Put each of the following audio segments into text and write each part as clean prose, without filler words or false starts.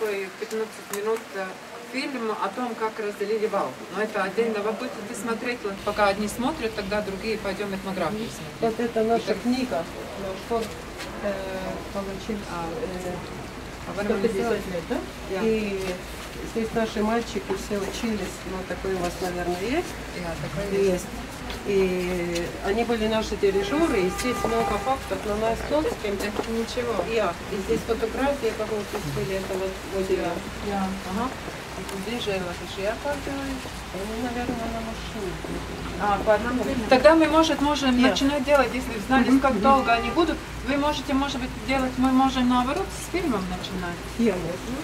такой 15 минут фильм о том, как разделили Валку. Но это отдельно. Вы будете смотреть, пока одни смотрят, тогда другие пойдем этнографию смотреть. Вот это наша книга. Фонд получил 150 лет, да? Yeah. И здесь наши мальчики все учились. Ну, такой у вас, наверное, есть? Yeah, есть. И они были наши дирижеры, и здесь много фактов на эстонском. Это ничего. И здесь фотографии, как мы были, это вот музей. Ага. Где же я Они, наверное, на машине. по одному. Тогда мы можем начинать делать, если знали, как долго они будут. Вы можете, может быть, делать, мы можем наоборот с фильмом начинать.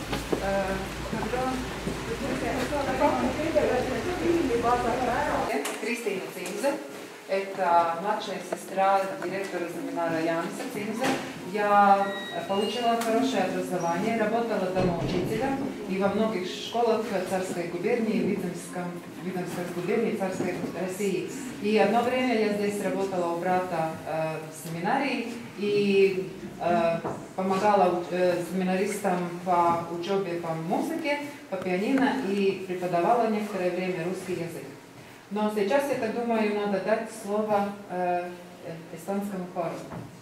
Кристина Цимзе, это младшая сестра директора семинара Яниса Цимзе. Я получила хорошее образование, работала домоучителем и во многих школах Царской губернии, Видомской губернии, Царской России. И одно время я здесь работала у брата в семинарии и помогала семинаристам по учебе по музыке, по пианино и преподавала некоторое время русский язык. Но сейчас, я так думаю, надо дать слово эстонскому хору.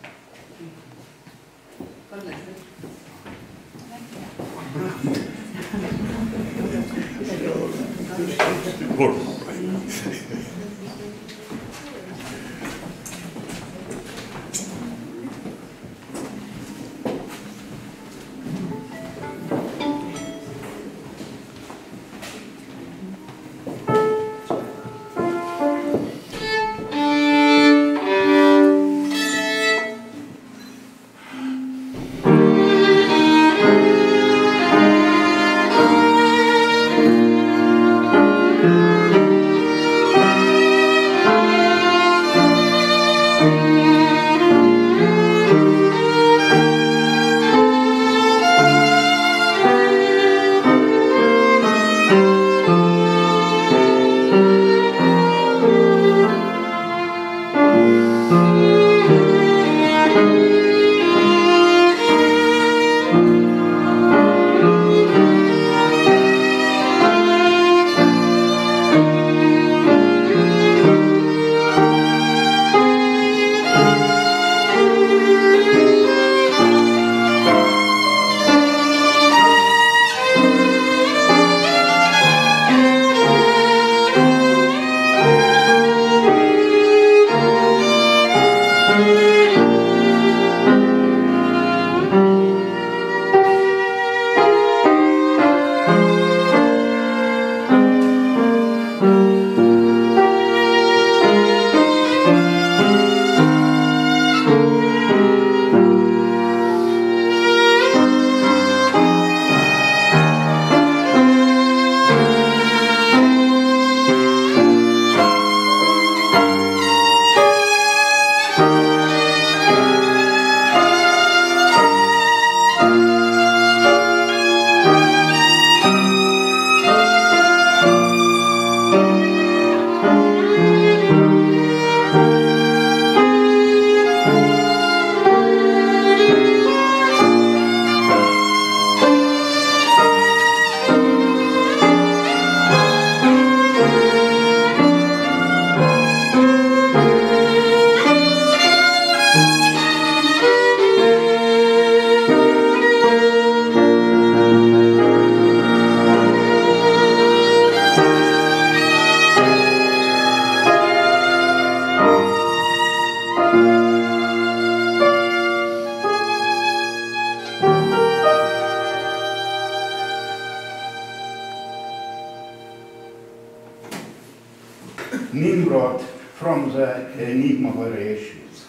Nimrod from the Enigma variations.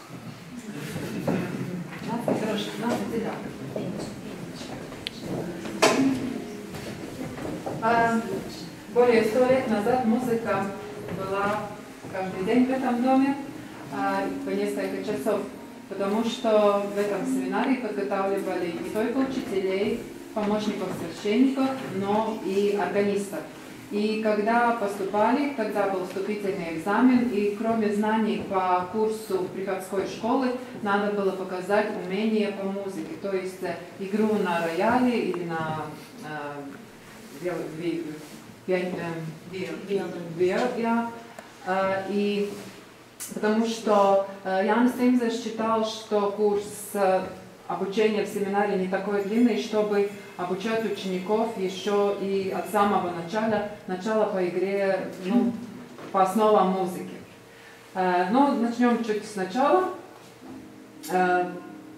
Более 100 лет назад музыка была каждый день в этом доме, по несколько часов, потому что в этом семинаре подготавливали не только учителей, помощников священников, но и органистов. И когда поступали, тогда был вступительный экзамен, и кроме знаний по курсу приходской школы, надо было показать умение по музыке, то есть игру на рояле или на и потому что Jānis Cimze считал, что курс обучения в семинаре не такой длинный, чтобы обучать учеников еще и от самого начала по игре, ну, по основам музыки. Но начнем чуть сначала. В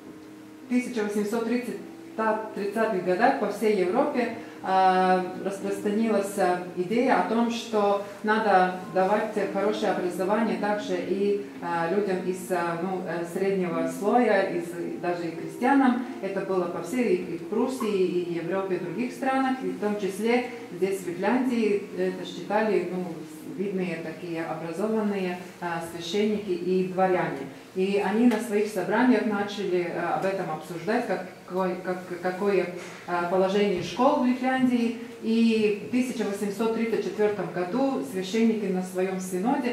1830-х годах по всей Европе распространилась идея о том, что надо давать хорошее образование также и людям из среднего слоя, даже и крестьянам. Это было по всей и в Пруссии, и в Европе, и в других странах, и в том числе здесь в Финляндии это считали видные такие образованные священники и дворяне. И они на своих собраниях начали об этом обсуждать, какое положение школ в Финляндии. И в 1834 году священники на своем синоде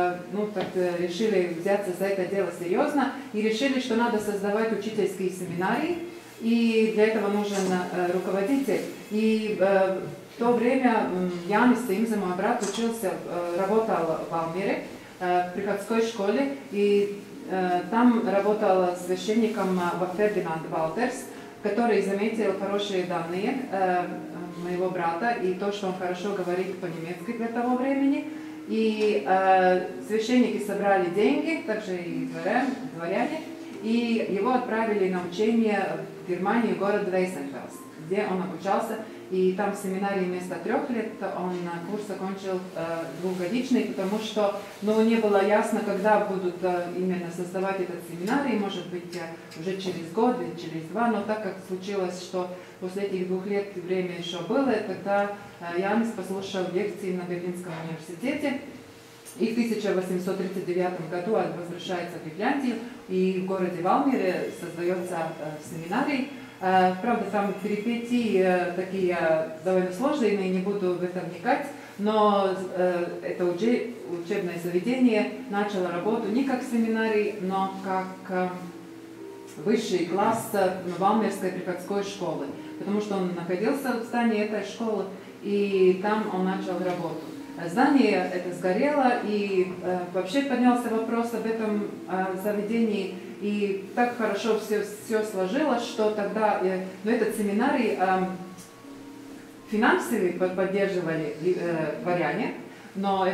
решили взяться за это дело серьезно и решили, что надо создавать учительские семинарии, и для этого нужен руководитель. И в то время Jānis Cimze, мой брат, работал в Valmiere, в приходской школе, и там работал священником Фердинанд Валтерс, который заметил хорошие данные моего брата и то, что он хорошо говорит по-немецки для того времени. И священники собрали деньги, также и дворяне, и его отправили на учение в Германию, город Вейсенфелс, где он обучался. И там в семинарии вместо 3 лет он курс окончил двухгодичный, потому что не было ясно, когда будут именно создавать этот семинарий, может быть уже через год или через 2, но так как случилось, что после этих 2 лет время еще было, тогда Jānis послушал лекции на Берлинском университете. И в 1839 году он возвращается в Финляндию, и в городе Valmiere создается семинарий. Правда, там перипетии такие довольно сложные, я не буду в это вникать, но это учебное заведение начало работу не как семинарий, но как высший класс Валмерской приходской школы, потому что он находился в здании этой школы, и там он начал работу. Здание это сгорело, и вообще поднялся вопрос об этом заведении, и так хорошо все сложилось, что тогда этот семинарий финансово поддерживали дворяне, но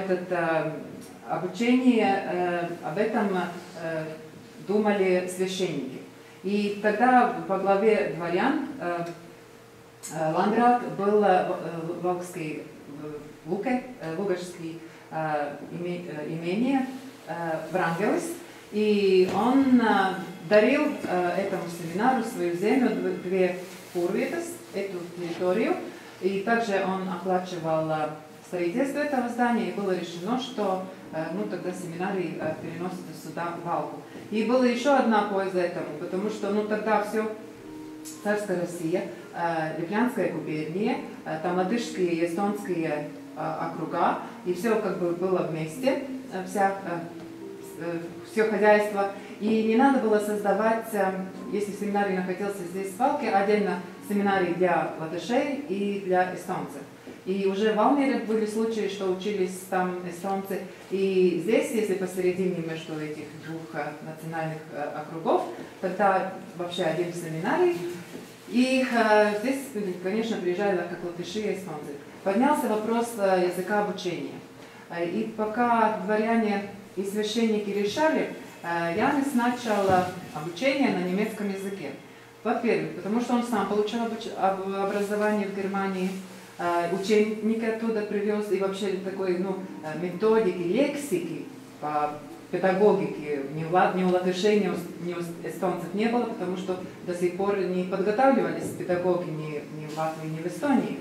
обучение об этом думали священники. И тогда во главе дворян Ланград был Лугашский имение Врангелис, и он дарил этому семинару свою землю, 2 пурвитас, эту территорию, и также он оплачивал строительство этого здания, и было решено, что тогда семинарий переносится сюда в Валку. И была еще одна польза этому, потому что тогда все царская Россия, Лифлянская губерния, там латышские и эстонские округа, и все как бы было вместе, все хозяйство. И не надо было создавать, если семинарий находился здесь в Валке, отдельно семинарий для латышей и для эстонцев. И уже в Valmiere были случаи, что учились там эстонцы. И здесь, если посередине между этих 2 национальных округов, тогда вообще один семинарий. И здесь, конечно, приезжали как латыши и эстонцы. Поднялся вопрос языка обучения. И пока дворяне и священники решали, Jānis начал обучение на немецком языке. Во-первых, потому что он сам получил образование в Германии, ученики оттуда привез, и вообще такой методики, лексики по педагогике ни у латышей, ни у эстонцев не было, потому что до сих пор не подготавливались педагоги ни в Латвии, ни в Эстонии.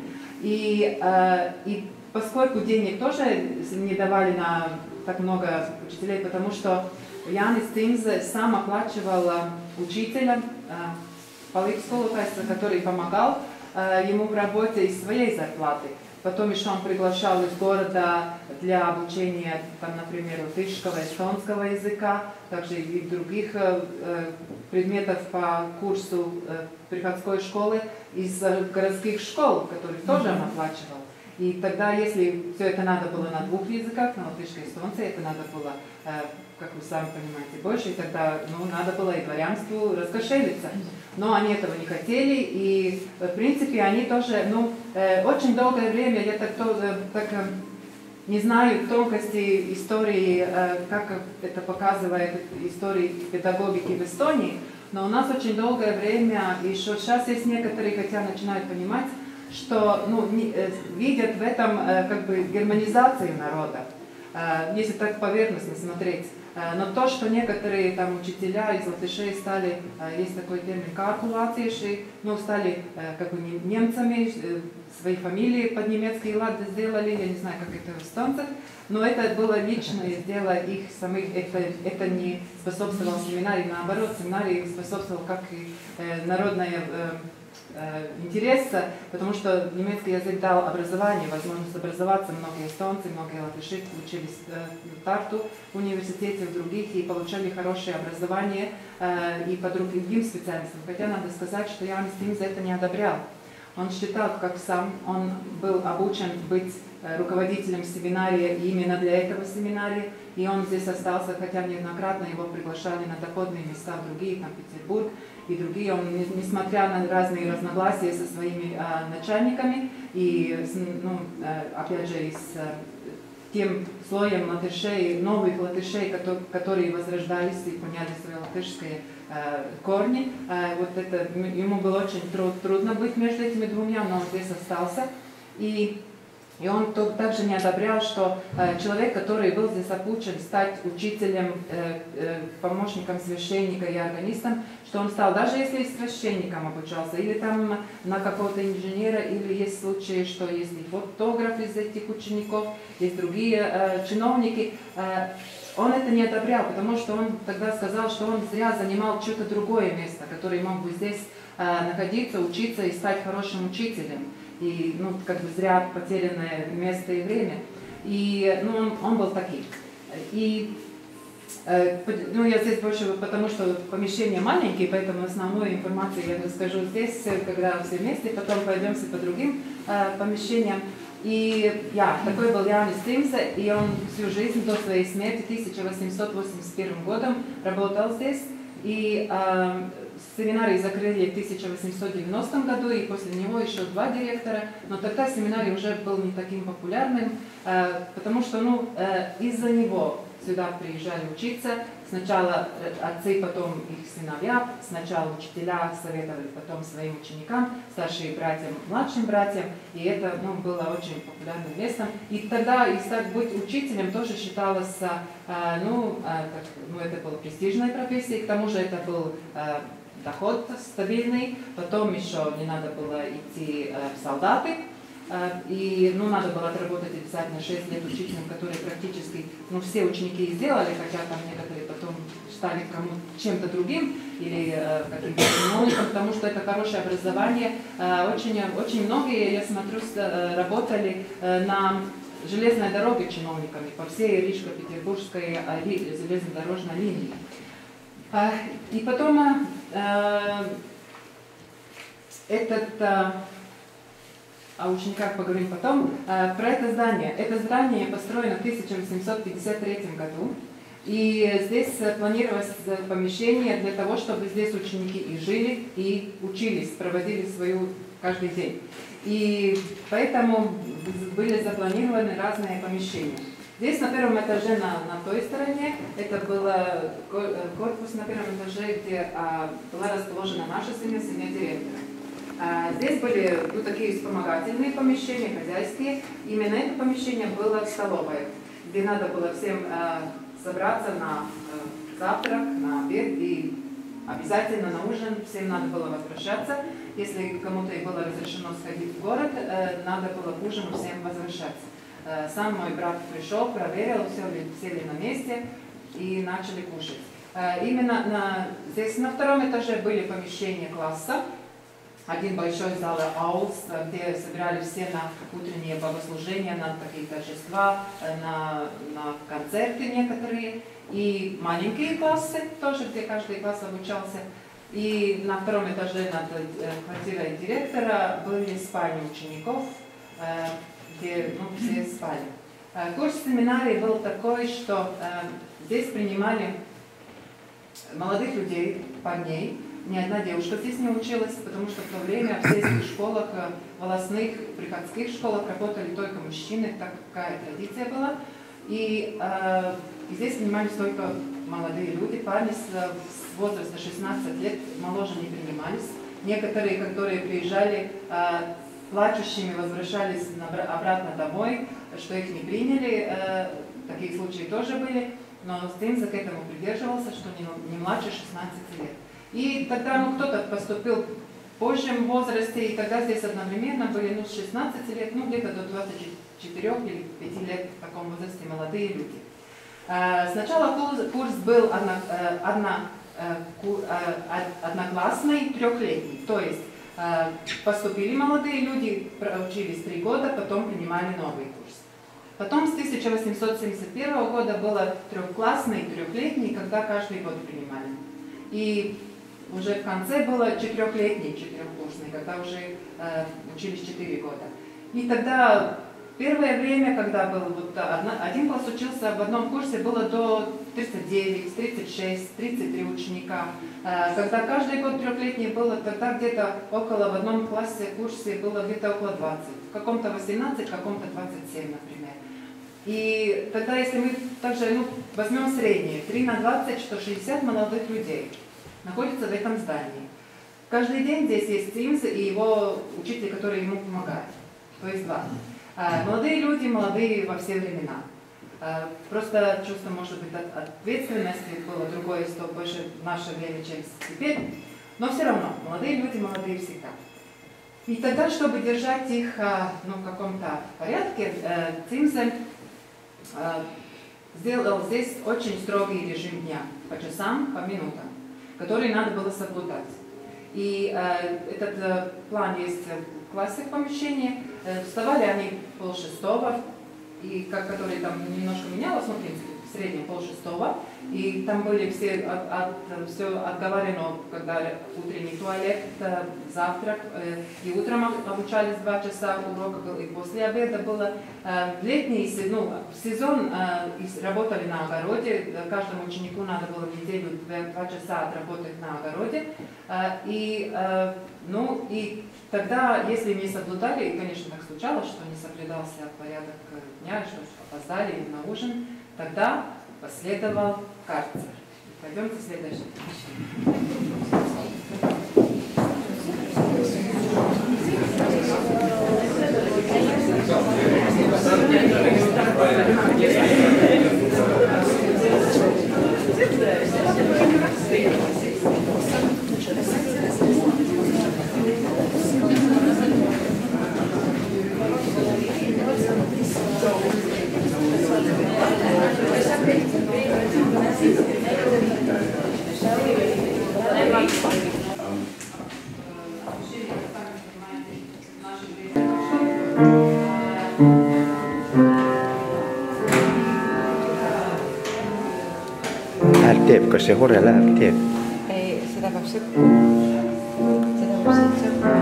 И поскольку денег тоже не давали на так много учителей, потому что Jānis Cimze сам оплачивал учителя, который помогал ему в работе из своей зарплаты. Потом еще он приглашал из города для обучения, там, например, латышского, эстонского языка, также и других предметов по курсу приходской школы из городских школ, которых тоже он оплачивал. И тогда, если все это надо было на двух языках, на латышском и эстонце, это надо было, как вы сами понимаете, больше, и тогда надо было и дворянству раскошелиться. Но они этого не хотели, и, в принципе, они тоже, очень долгое время, я так не знаю тонкости истории, как это показывает истории педагогики в Эстонии, но у нас очень долгое время, еще сейчас есть некоторые, хотя начинают понимать, что видят в этом как бы германизацию народа, если так поверхностно смотреть. Но то, что некоторые там учителя из латышей стали, есть такой термин «калкулациеши», стали как бы немцами, свои фамилии под немецкий лад сделали, я не знаю, как это в эстонцах, но это было личное дело их самих, это не способствовало семинарии, наоборот, семинарии способствовал как и народная интереса, потому что немецкий язык дал образование, возможность образоваться. Многие эстонцы, многие латыши учились в Тарту университете, в других, и получали хорошее образование и по другим специальностям. Хотя надо сказать, что Jānis Timze это не одобрял. Он считал, как сам, он был обучен быть руководителем семинария именно для этого семинария, и он здесь остался, хотя неоднократно его приглашали на доходные места в другие, там Петербург и другие. Он, несмотря на разные разногласия со своими начальниками и, опять же, и с тем слоем латышей, новых латышей, которые возрождались и поняли свои латышские корни, вот это, ему было очень трудно быть между этими двумя, но он здесь остался. И он также не одобрял, что человек, который был здесь обучен стать учителем, помощником священника и органистом, что он стал, даже если священником обучался, или там на какого-то инженера, или есть случаи, что есть и фотограф из этих учеников, есть другие чиновники, он это не одобрял, потому что он тогда сказал, что он зря занимал что-то другое место, которое мог бы здесь находиться, учиться и стать хорошим учителем. И, как бы зря потерянное место и время. И, он был таким. И, я здесь больше, потому что помещения маленькие, поэтому основную информацию я расскажу здесь, когда все вместе, потом пойдемся по другим помещениям. И, такой был Jānis Timze, и он всю жизнь до своей смерти, 1881 годом, работал здесь. И семинарий закрыли в 1890 году, и после него еще 2 директора, но тогда семинарий уже был не таким популярным, потому что из-за него сюда приезжали учиться, сначала отцы, потом их сыновья, сначала учителя советовали потом своим ученикам, старшим братьям, младшим братьям, и это было очень популярным местом. И тогда быть учителем тоже считалось, это была престижная профессия, к тому же это был доход стабильный, потом еще не надо было идти в солдаты, и надо было отработать обязательно 6 лет учителем, которые практически все ученики и сделали, хотя там некоторые потом стали чем-то другим или каким-то чиновником, потому что это хорошее образование. Очень многие, я смотрю, работали на железной дороге чиновниками по всей Рижско-Петербургской железнодорожной линии. И потом о учениках поговорим потом. Про это здание. Это здание построено в 1853 году. И здесь планировалось помещение для того, чтобы здесь ученики и жили, и учились, проводили свою каждый день. И поэтому были запланированы разные помещения. Здесь на первом этаже, на той стороне, это был корпус на первом этаже, где была расположена наша семья директора. Здесь были такие вспомогательные помещения, хозяйские. Именно это помещение было столовой, где надо было всем собраться на завтрак, на обед и обязательно на ужин. Всем надо было возвращаться. Если кому-то и было разрешено сходить в город, надо было к ужину всем возвращаться. Сам мой брат пришел, проверил, все ли сели на месте и начали кушать. Именно здесь на втором этаже были помещения класса. один большой зал аулс, где собирались все на утренние богослужения, на такие торжества, на концерты некоторые. И маленькие классы тоже, где каждый класс обучался. И на втором этаже над квартирой директора были спальни учеников, где все спали. Курс семинарии был такой, что здесь принимали молодых людей, парней. Ни одна девушка здесь не училась, потому что в то время в сельских школах, волосных, приходских школах работали только мужчины, такая традиция была. И здесь принимались только молодые люди, парни с возраста 16 лет моложе не принимались. Некоторые, которые приезжали плачущими, возвращались обратно домой, что их не приняли, такие случаи тоже были, но Цимза к этому придерживался, что не младше 16 лет. И тогда кто-то поступил в позжем возрасте, и тогда здесь одновременно были с 16 лет, где-то до 24 или 5 лет в таком возрасте молодые люди. Сначала курс был одноклассный, трехлетний, то есть поступили молодые люди, проучились 3 года, потом принимали новый курс. Потом с 1871 года было трехклассный, трехлетний, когда каждый год принимали. И уже в конце было 4-летний, 4-курсный, когда уже учились 4 года. И тогда первое время, когда был один класс учился в одном курсе, было до 39, 36, 33 ученика. Когда каждый год 3-летний было, тогда где-то около в одном классе, курсе было где-то около 20. В каком-то 18, в каком-то 27, например. И тогда, если мы также возьмем среднее, 3 на 20, что 60 молодых людей находятся в этом здании. Каждый день здесь есть Цимза и его учитель, который ему помогает. То есть 2. Молодые люди, молодые во все времена. Просто чувство, может быть, ответственности было другое, что больше в наше время, чем теперь. Но все равно, молодые люди, молодые всегда. И тогда, чтобы держать их в каком-то порядке, Цимза сделал здесь очень строгий режим дня, по часам, по минутам, который надо было соблюдать. И этот план есть в классе в помещении. Вставали они 5:30, и который там немножко менялось, в принципе, в среднем 5:30. И там были все отговорено, когда утренний туалет, завтрак, и утром обучались 2 часа, урок был, и после обеда было. В летний сезон работали на огороде, каждому ученику надо было в неделю 2 часа отработать на огороде. И тогда, если не соблюдали, и, конечно, так случалось, что не соблюдался порядок дня, что опоздали на ужин, тогда последовал карцер. Пойдемте в следующее Häält teeb, kas see hore läheb, teeb? Ei, seda peab sõppima. Seda peab sõppima.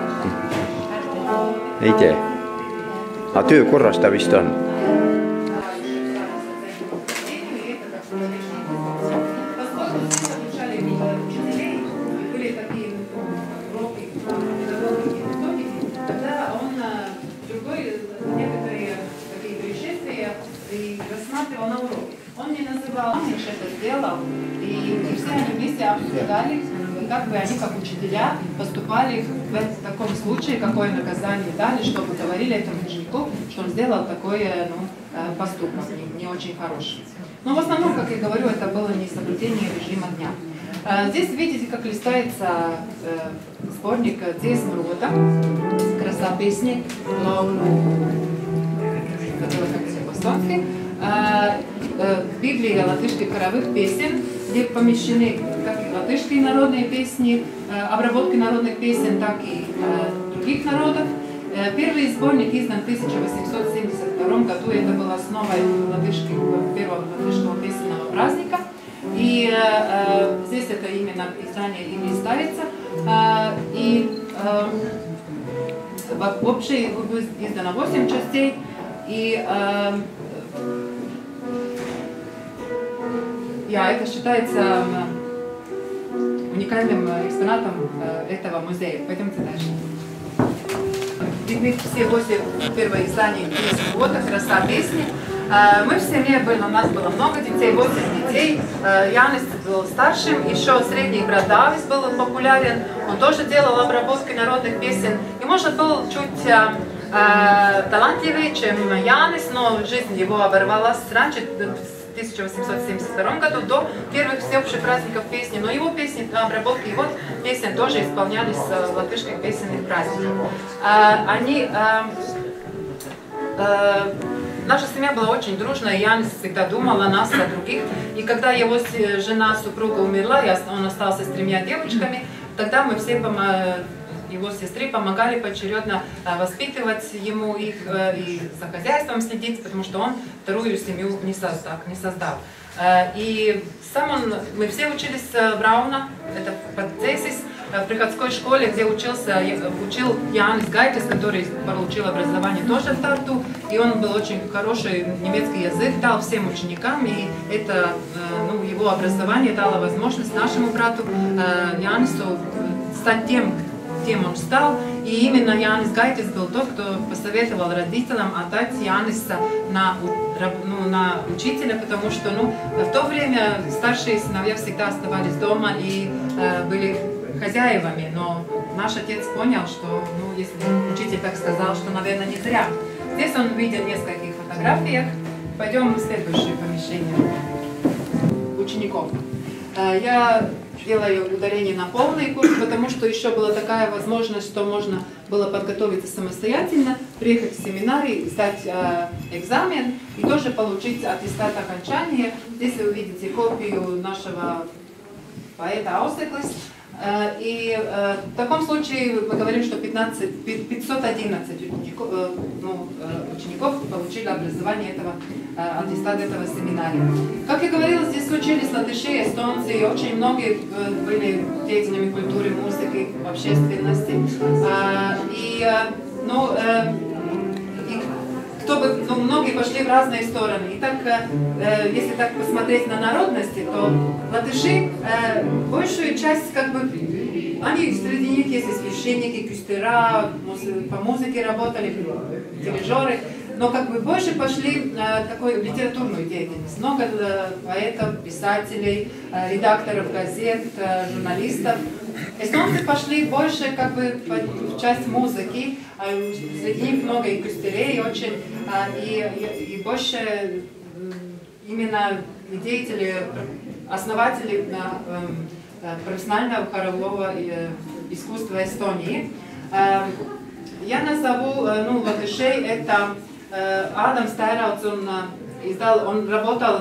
Ei tee. Aga töökorras ta vist on. Он мне называл, он что-то сделал, и все они вместе обсуждали, как бы они, как учителя, поступали в таком случае, какое наказание дали, чтобы говорили этому ученику, что он сделал такой поступок, не очень хороший. Но в основном, как я говорю, это было не соблюдение режима дня. Здесь видите, как листается сборник «Dziesmu рода», «Краса песни», который как-то по-эстонски, Библия латышских хоровых песен, где помещены, как латышские народные песни, обработки народных песен, так и других народов. Первый сборник издан в 1872 году, это была основой первого латышского песенного праздника. И здесь это именно издание и не ставится. В общей издано 8 частей. И это считается уникальным экспонатом этого музея. Пойдемте дальше. Видны все 8 первых изданий песни. Вот краса песни. Мы в семье были, у нас было много детей, 8 детей. Янис был старшим, еще средний брат Давис был популярен. Он тоже делал обработки народных песен. И, может, был чуть талантливее, чем Янис, но жизнь его оборвалась раньше, в 1872 году, до первых всеобщих праздников песни. Но его песни, обработки его песен тоже исполнялись в латышских песенных праздниках. Наша семья была очень дружная, Янис всегда думал о нас, о других. И когда его жена, супруга умерла, он остался с 3 девочками, тогда мы все, его сестры, помогали поочередно воспитывать ему их и за хозяйством следить, потому что он вторую семью не создал. И мы все учились в Брауна, это Пацесис, в приходской школе, где учил Янис Гайтис, который получил образование тоже в Тарту, и он был очень хороший немецкий язык, дал всем ученикам, и это, его образование дало возможность нашему брату Янису стать тем, кем он стал, и именно Янис Гайтис был тот, кто посоветовал родителям отдать Яниса на учителя, потому что в то время старшие сыновья всегда оставались дома и были хозяевами, но наш отец понял, что, если учитель так сказал, что, наверное, не зря. Здесь он видел нескольких фотографиях. Пойдем в следующее помещение учеников. Я делаю ударение на полный курс, потому что еще была такая возможность, что можно было подготовиться самостоятельно, приехать в семинарий, сдать экзамен и тоже получить аттестат окончания. Здесь вы увидите копию нашего поэта Ауseklis. И в таком случае мы говорим, что 511 учеников получили образование аттестата этого семинария. Как я говорила, здесь учились латыши, эстонцы, и очень многие были деятелями культуры, музыки, общественности. Многие пошли в разные стороны. И так, если так посмотреть на народности, то латыши большую часть, они среди них есть и священники, кюстера, по музыке работали, дирижеры, но больше пошли такой литературную деятельность. Много поэтов, писателей, редакторов газет, журналистов. Эстонцы пошли больше в часть музыки, среди них много и кюстерей, очень, и больше именно деятели, основатели профессионального хорового искусства Эстонии. Я назову латышей, это Адамс Тайраудс, он работал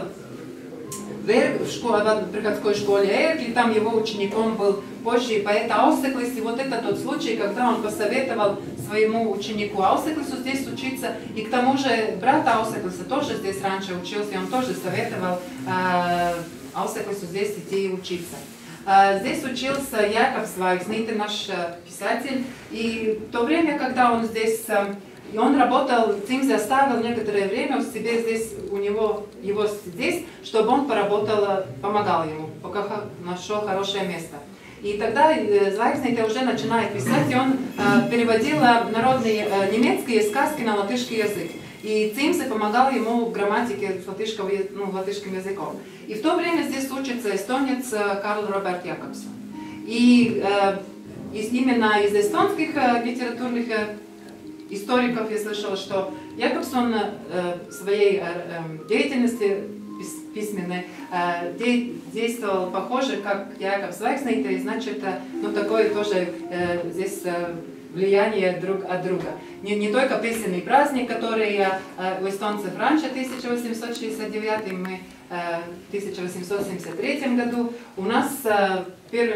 в приходской школе Эркли, там его учеником был позже поэт Ауseklis, и вот это тот случай, когда он посоветовал своему ученику Ауseklisу здесь учиться, и к тому же брат Ауsekliса тоже здесь раньше учился, и он тоже советовал Ауseklisу здесь идти и учиться. Здесь учился Яков Свайгзнейте, наш писатель, и в то время, когда он здесь, и он работал, Цимзе оставил некоторое время у себя здесь, его здесь, чтобы он поработал, помогал ему, пока нашел хорошее место. И тогда Свайгзнейте уже начинает писать, и он переводил народные немецкие сказки на латышский язык. И Цимзе помогал ему в грамматике с латышским языком. И в то время здесь учится эстонец Карл Роберт Якобсон. И именно из эстонских литературных историков я слышала, что Якобсон своей деятельности письменной действовал похоже, как Яков Свайгзнейте, и значит, такое тоже здесь влияние друг от друга. Не только песенный праздник, который у эстонцев раньше, 1869, мы в 1873 году. У нас первым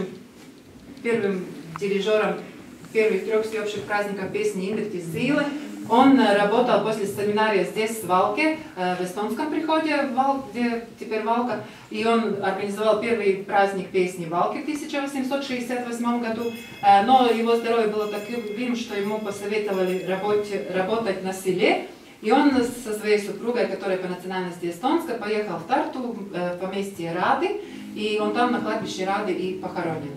дирижером первых 3 всеобщих праздников песни Ингрид Зилы. Он работал после семинария здесь, в Валке, в эстонском приходе, где теперь Валка. И он организовал первый праздник песни Валки в 1868 году. Но его здоровье было таким, что ему посоветовали работать на селе. И он со своей супругой, которая по национальности эстонская, поехал в Тарту, в поместье Рады. И он там на кладбище Рады и похоронен.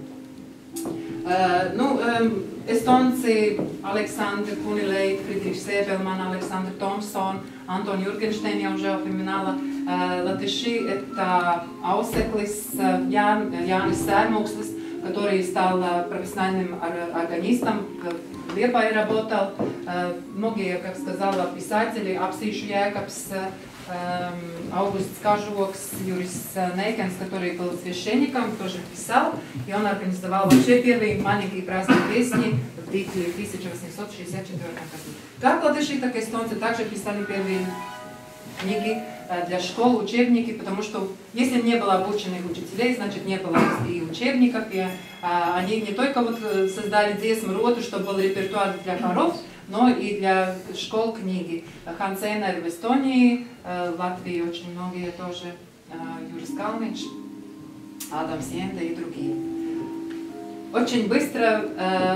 Эстонцы Александр Кунилей, Фридрих Себелман, Александр Томпсон, Антон Юргенштейн, я уже упоминала. Латыши — это Ауseklis, Янис Сērmūkslis, который стал профессиональным органистом, в Liepāju работал. Многие, как сказала, писатели, Апсīšu Jēkabs, Augusts Kažoks, Юрис Нейкенс, который был священником, тоже писал, и он организовал вообще первые маленькие праздники песни в 1864 году. Как латыши, так и эстонцы также писали первые книги для школ, учебники, потому что если не было обученных учителей, значит не было и учебников, и они не только вот создали дзесму роту, чтобы был репертуар для хоров, но и для школ книги. Ханс Эйнер в Эстонии, в Латвии очень многие тоже, Юрис Kalniņš, Адам Сиенда и другие. Очень быстро,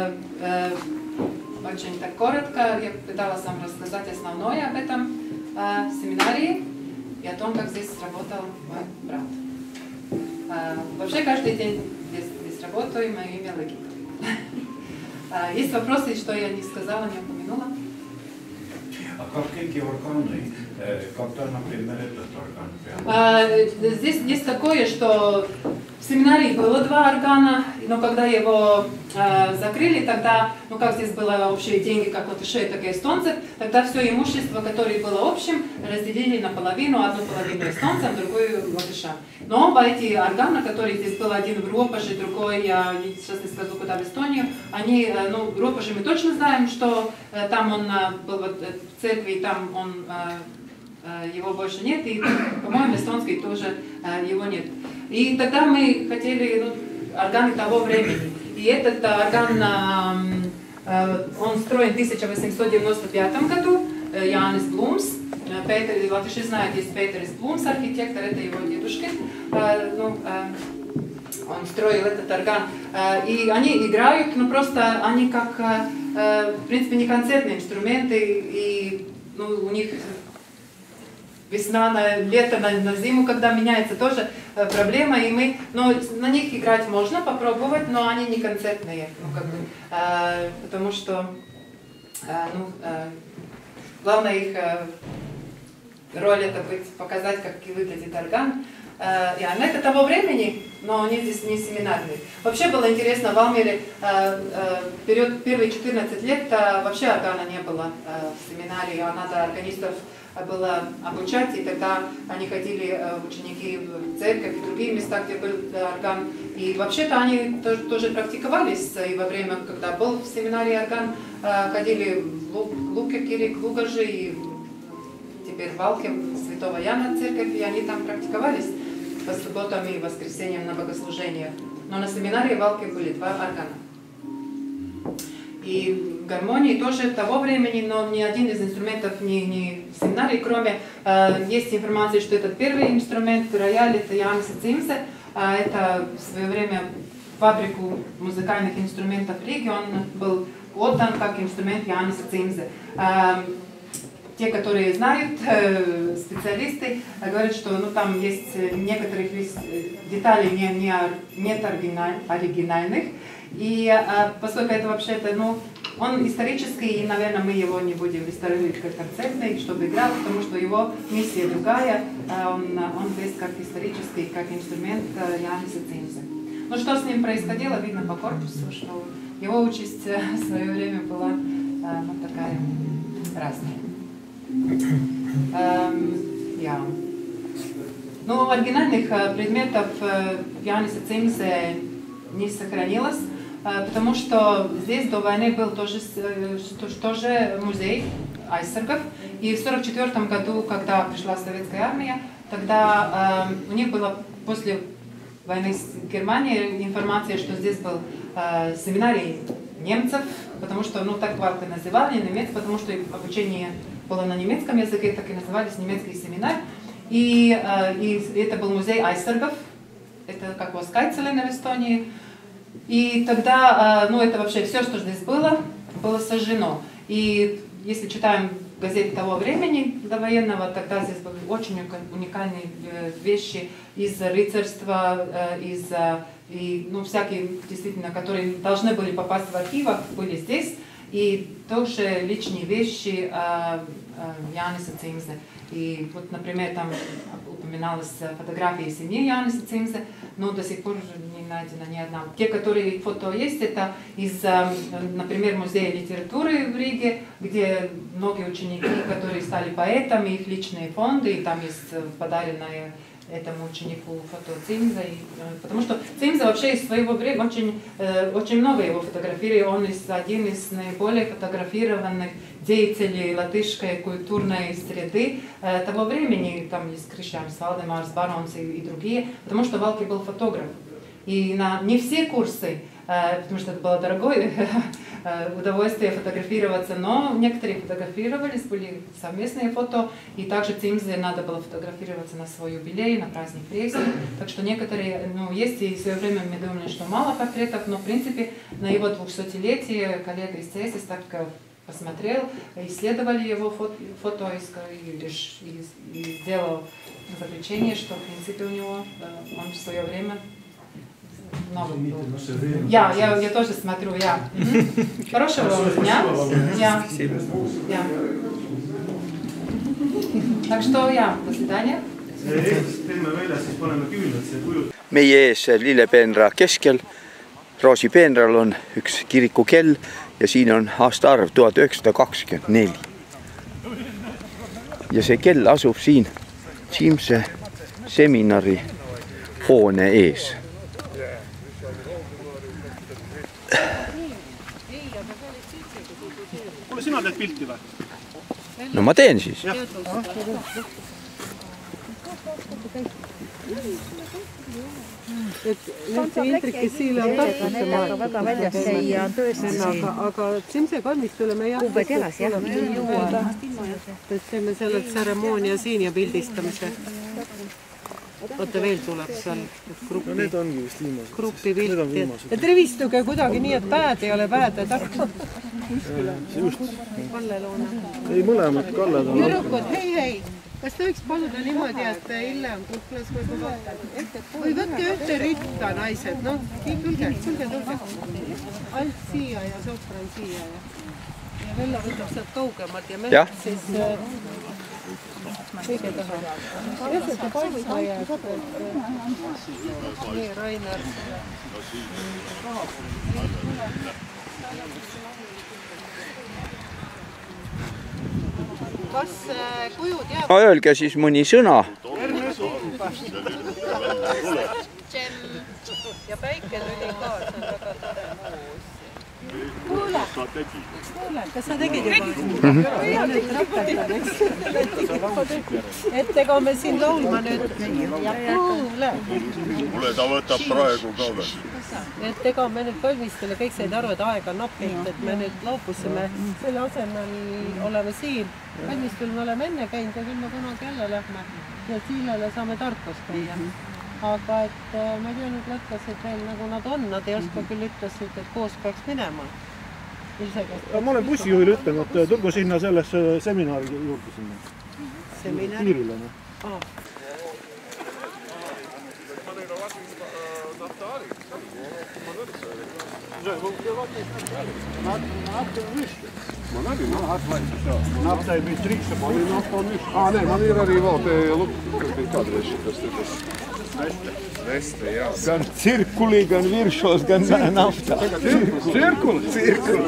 очень так коротко я пыталась вам рассказать основное об этом семинарии и о том, как здесь работал мой брат. Вообще каждый день здесь работаю, мое имя Легита. Есть вопросы, что я не сказала, не упомянула? А как эти органы? Когда, например, этот орган? Здесь есть такое, что в семинарии было 2 органа, но когда его закрыли, тогда, ну как здесь было общие деньги, как латышей, так и эстонцев, тогда все имущество, которое было общим, разделили наполовину, одну половину эстонцам, другую латышам. Но оба эти органа, которые здесь был один в Ропаже, другой, я сейчас не скажу, куда в Эстонию, они, ну, в Ропаже мы точно знаем, что там он был в церкви, и там он, его больше нет, и, по-моему, в эстонской тоже его нет. И тогда мы хотели, ну, органы того времени. И этот орган, он строен в 1895 году, Jānis Blums. Петер, латыши знают, есть Петерис Блумс, архитектор, это его дедушка. Он строил этот орган. И они играют, но просто они как, в принципе, не концертные инструменты, и ну, у них весна на лето, на зиму, когда меняется, тоже проблема, и мы, но на них играть можно попробовать, но они не концертные, ну, как бы, потому что главная их роль это показать, как выглядит орган. И это того времени, но они здесь не семинарные. Вообще было интересно, в Алмере период первые 14 лет вообще органа не было в семинарии, а надо органистов было обучать, и тогда они ходили, ученики, в церковь и другие места, где был орган. И вообще-то они тоже практиковались, и во время, когда был в семинарии орган, ходили в Лукекири, к Лугаже, и теперь в Валке, Святого Яна церковь, и они там практиковались по субботам и воскресеньям на богослужениях. Но на семинарии в Валке были 2 органа. И гармонии тоже того времени, но ни один из инструментов не в семинарии, кроме есть информация, что этот первый инструмент, рояль, это Jānis Cimse, это в свое время фабрику музыкальных инструментов Риги, он был отдан как инструмент Jānis Cimse. Те, которые знают, специалисты, говорят, что ну, там есть некоторых деталей нет оригинальных. И поскольку это вообще-то, ну, он исторический, и, наверное, мы его не будем реставрировать как концертный, чтобы играл, потому что его миссия другая, он весь как исторический, как инструмент Jānis Cimse. Ну, что с ним происходило, видно по корпусу, что его участь в свое время была ну, такая разная. Но оригинальных предметов Jānis Cimse не сохранилось, потому что здесь до войны был тоже музей айсергов. И в 1944 году, когда пришла советская армия, тогда у них было после войны с Германией информация, что здесь был семинарий немцев, потому что, ну, так варты называли, немец, потому что обучение было на немецком языке, так и назывались немецкий семинар. И это был музей айсбергов, это как у Скайцелена в Эстонии. И тогда, ну, это вообще все, что здесь было сожжено. И если читаем газеты того времени довоенного, тогда здесь были очень уникальные вещи из рыцарства, и, ну, всякие, действительно, которые должны были попасть в архивах, были здесь. И тоже личные вещи Яниса Цимзе. И вот, например, там упоминалась фотография семьи Яниса Цимзе, но до сих пор не найдена ни одна. Те, которые фото есть, это из, например, музея литературы в Риге, где многие ученики, которые стали поэтами, их личные фонды, и там есть подаренное этому ученику фото Цимза, потому что Цимза вообще из своего времени очень много его фотографий, он один из наиболее фотографированных деятелей латышской культурной среды того времени, там есть Кришьянс, Валдемарс, Баронс и другие, потому что Валки был фотограф. И на не все курсы, потому что это было дорогое удовольствие фотографироваться, но некоторые фотографировались, были совместные фото, и также Цимзе надо было фотографироваться на свой юбилей, на праздник Прессы. Так что некоторые, ну, есть, и в свое время мы думали, что мало портретов, но в принципе на его 200-летие коллега из ЦСС так посмотрел, исследовали его фото и сделал заключение, что в принципе у него, он в свое время много был. Я тоже смотрю, Хорошего вам дня. Так что до свидания. Meie ees lillepeenra keskel, roosipeenral on üks kirikukell ja siin on aastaarv 1924. Ja see kell asub siin Cimse seminari hoone ees. Kuule, sina teed pilti või? No ma teen siis. See Indreki siil on Tartusse väga väljas ja on tõesti siin. Aga Cimse kalmistule me ei Kuubed jalas, jah, ei jõua. Teeme selle tseremoonia siin ja pildistamise. Oota, veel tuleb seal gruppi. No need ongi vist viimased. Gruppi pilti. Ja trivistuge kuidagi nii, et päed ei ole päede taga. See just. Kalle Loona. Ei mõlemad Kalled on. Jürukod, hei. Kas te võiks paluda niimoodi, et Ille on kuhklas või võtke ühte ritta, naised. No, tulge. Alt siia ja sopran siia. Ja Vella võtab sealt kaugemalt ja me siis kõige taha. Jäsete paisma jääb. Nii, Rainer. Kas kujud jääb? Öelge siis mõni sõna. Ja päike tuli ka, see on väga tore. Kuule, kas sa tegid juba? Et ega me siin laulma nüüd. Kuule. Kuule, ta võtab praegu ka veel. Et ega me nüüd valmistele kõik said aru, et aega napilt, et me nüüd loopusime. Selle asemel oleme siin. Valmistul me oleme enne käinud ja küll me kunagi jälle lähme. Ja Siilele saame Tartus käia. Aga et ma ei tea nüüd lätlased veel nagu nad on, nad ei oska küll ütlesid, et koos peaks minema. Ma olen bussijuhile ütlenud, et tulgu sinna sellesse seminari juurde sinna. Seminari? Piirile. Ma nägin, ma lähen nafta ei püüd trikse, ma olin nafta on üks. Ne, man ir arī vēl te lukkas kādreiz šitas. Vesti, jā. Gan cirkulī, gan viršos, gan nafta. Cirkul.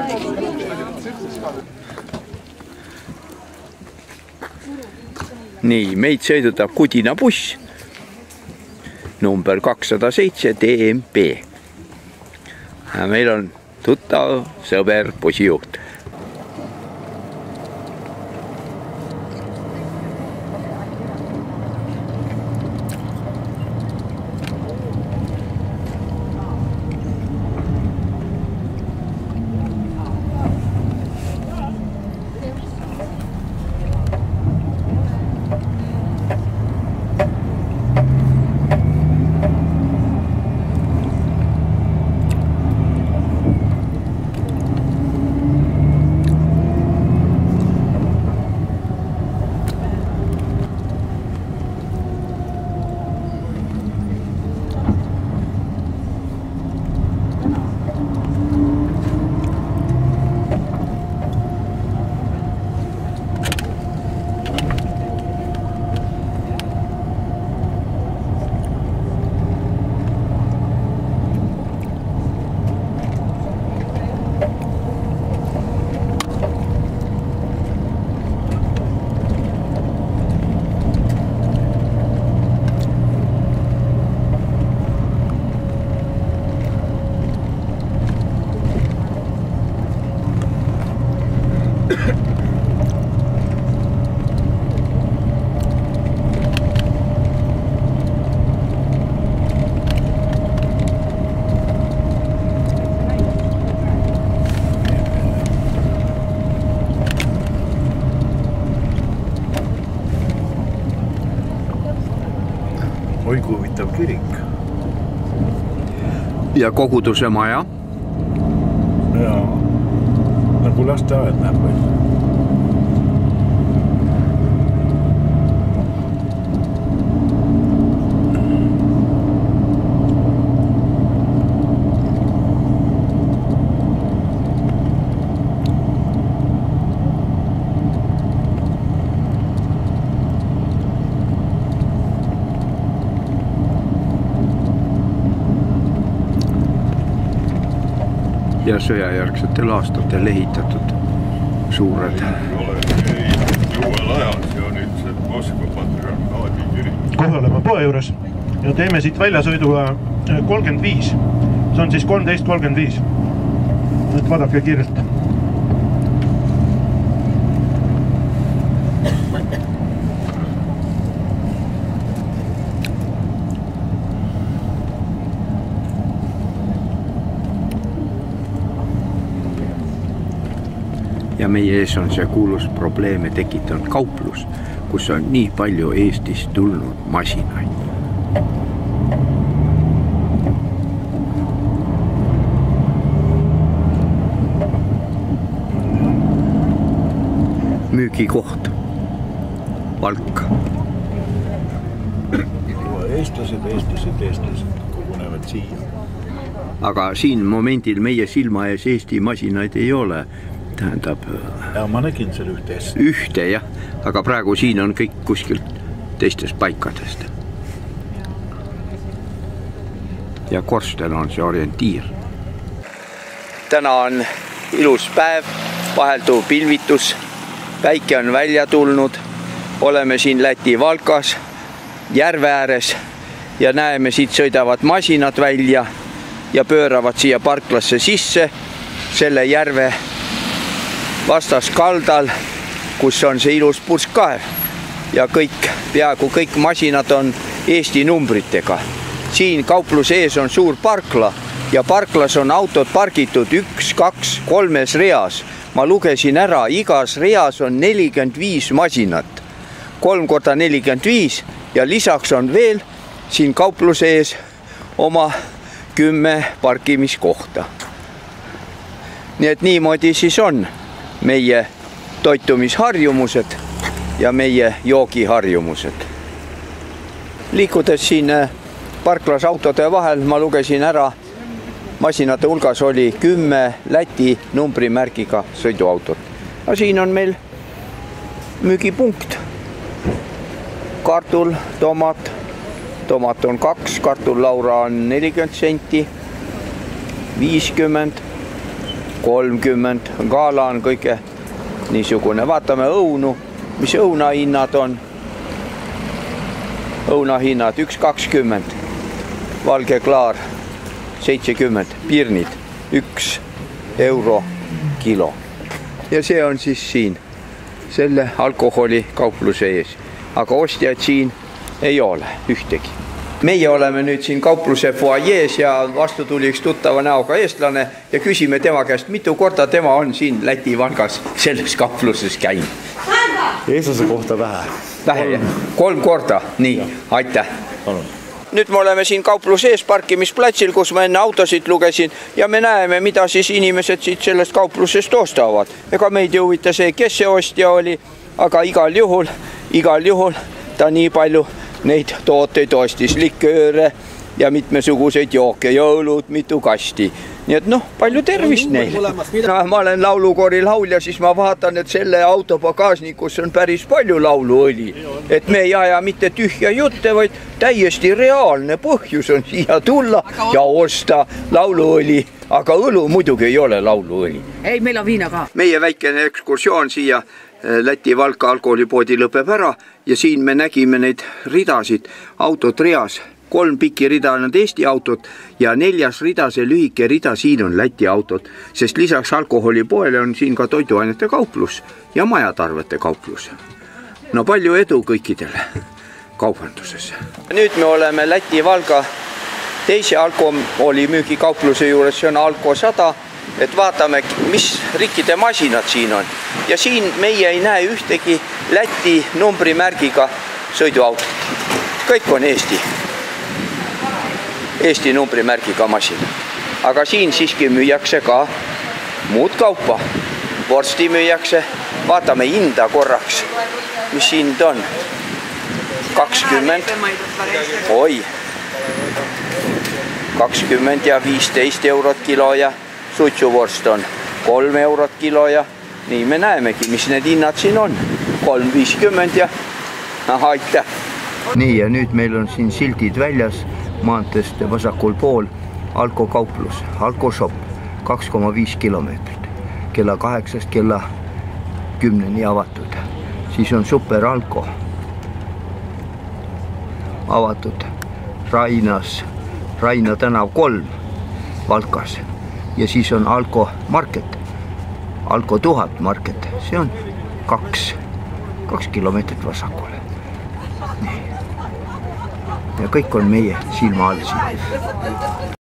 Nii, meid sõidutab Kudina buss. Number 207 DMP. Meil on tuttav sõber bussijuht. Oi kui huvitav kirik. Ja koguduse maja. Ja nagu lasteaed näeb välja. Ja sõjajärgsetel aastatel ehitatud suured. Uuel ajal see on üldse Moskva patriarhaadi kirik. Kohe oleme poe juures ja teeme siit väljasõiduga 35. See on siis 13.35. Nüüd vaadake kiirelt. Ja meie ees on see kuulus probleeme tekitanud kauplus, kus on nii palju Eestist tulnud masinaid. Müügikoht. Valk. Eestlased kogunevad siia. Aga siin momendil meie silma ees Eesti masinaid ei ole. Tähendab, ja ma nägin seal ühte, jah, aga praegu siin on kõik kuskilt teistest paikadest. Ja korstel on see orientiir. Täna on ilus päev, vahelduv pilvitus, päike on välja tulnud, oleme siin Läti Valkas, järve ääres ja näeme, siit sõidavad masinad välja ja pööravad siia parklasse sisse selle järve vastas kaldal, kus on see ilus purskkaev ja peaaegu kõik masinad on Eesti numbritega. Siin kaupluse ees on suur parkla ja parklas on autod pargitud 1, 2, 3 reas. Ma lugesin ära, igas reas on 45 masinat, 3 korda 45 ja lisaks on veel siin kaupluse ees oma 10 parkimiskohta. Nii et niimoodi siis on meie toitumisharjumused ja meie joogiharjumused. Liikudes siin parklas autode vahel, ma lugesin ära, masinate hulgas oli 10 Läti numbrimärgiga sõiduautot. Ja siin on meil müügipunkt. Kartul, tomat. Tomat on 2, kartullaura on 40 senti, 50, 30, gaala on kõige niisugune. Vaatame õunu, mis õunahinnad on. Õunahinnad 1,20, valge klaar 70, pirnid 1 euro kilo. Ja see on siis siin selle alkoholi kaupluse ees, aga ostjad siin ei ole ühtegi. Meie oleme nüüd siin kaupluse foajees ja vastu tuli üks tuttava näoga eestlane ja küsime tema käest, mitu korda tema on siin Läti Valgas selles kaupluses käinud. Eestlase kohta vähe. Vähe, 3 korda, nii, aitäh. Nüüd me oleme siin kaupluse ees parkimisplatsil, kus ma enne autosid lugesin ja me näeme, mida siis inimesed siit sellest kauplusest ostavad. Ega meid ei huvita see, kes see ostja oli, aga igal juhul ta nii palju neid tooteid ostis, likööre ja mitmesuguseid jooke ja õlut, mitu kasti. Nii et palju tervist neile. Ma olen laulukoori laulja, siis ma vaatan, et selle auto bagažnikus on päris palju lauluõli. Et me ei aja mitte tühja jutte, vaid täiesti reaalne põhjus on siia tulla ja osta lauluõli. Aga õlu muidugi ei ole lauluõli. Ei, meil on viina ka. Meie väikene ekskursioon siia Läti Valka alkoholipoodi lõpeb ära ja siin me nägime neid ridasid, autod reas. 3 pikki rida on Eesti autod ja 4. rida, see lühike rida, siin on Läti autod, sest lisaks alkoholipoele on siin ka toiduainete kauplus ja majatarvete kauplus. No palju edu kõikidele kaubanduses. Nüüd me oleme Läti Valga teise alkoholimüügi kaupluse juures, see on Alko 100, et vaatame, mis rikkide masinad siin on. Ja siin meie ei näe ühtegi Läti numbrimärgiga sõiduautot. Kõik on Eesti. Eesti numbrimärgiga masin. Aga siin siiski müüakse ka muud kaupa. Vorsti müüakse. Vaatame hinda korraks. Mis hind on? 20. Oi. 20 ja 15 eurot kilo ja suitsuvorst on 3 eurot kilo ja nii me näemegi, mis need hinnad siin on. 3,50 ja aitäh. Nii ja nüüd meil on siin sildid väljas maanteest vasakul pool Alko kauplus, Alko shop 2,5 kilomeetrit. Kella 8 kella 10 avatud. Siis on Super Alko avatud Raina tänav 3 Valkas ja siis on Alko Market, Alko 1000 Market, see on 2 kilomeetrit vasakule. Ja kõik on meie silma all siin.